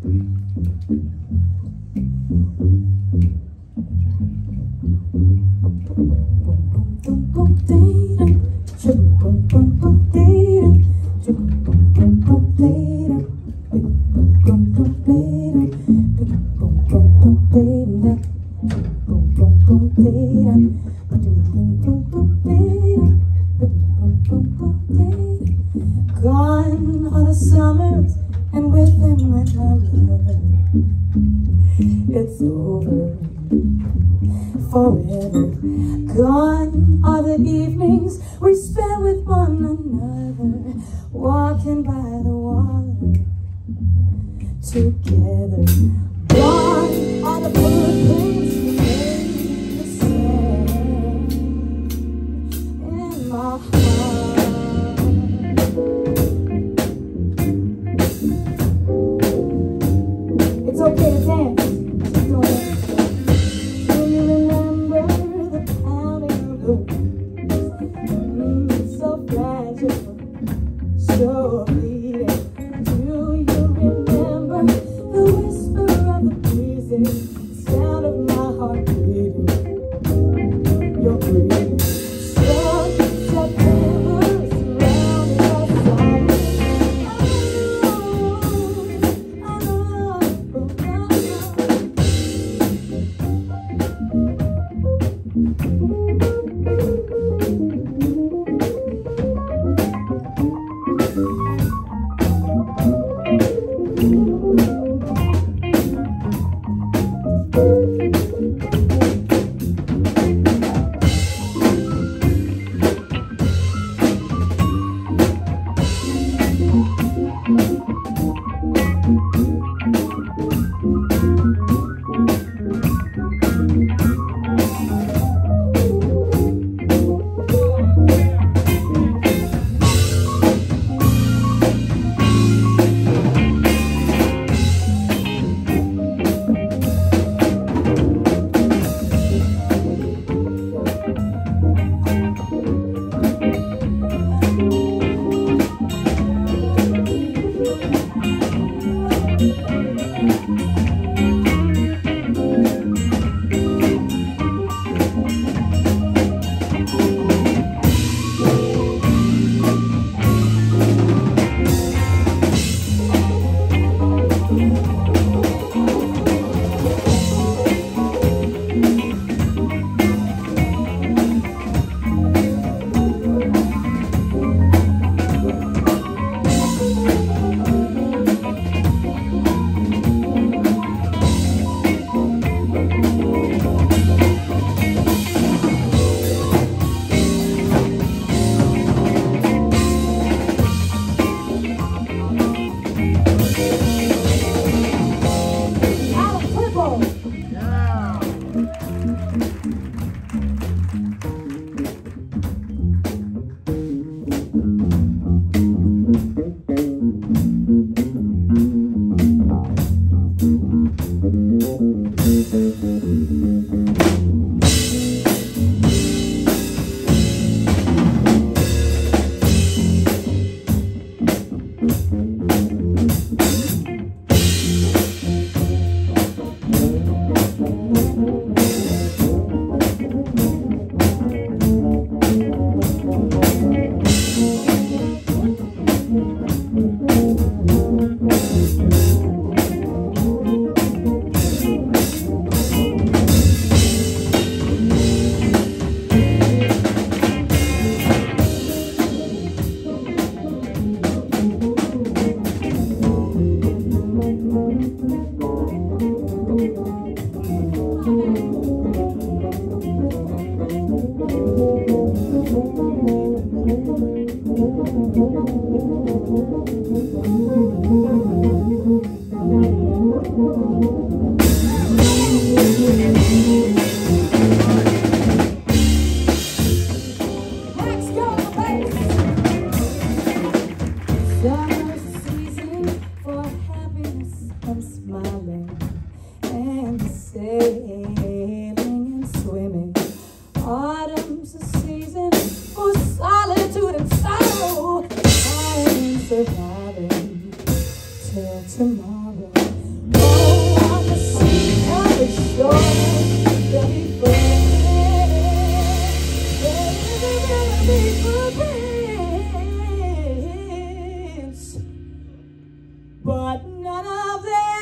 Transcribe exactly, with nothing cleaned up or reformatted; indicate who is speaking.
Speaker 1: Gone are the summers, and with them went my love. It's over forever. Gone are the evenings we spent with one another, walking by the water together. Gone are the footprints we made in the sand in my heart. It's okay to dance. Just don't dance. Do you remember the pounding of the winds? Mm, so fragile, so fleeting. Do you remember the whisper of the breezes, the sound of my heart beating? You're breathing. So September surrounded by silence. Surviving till tomorrow. But none of them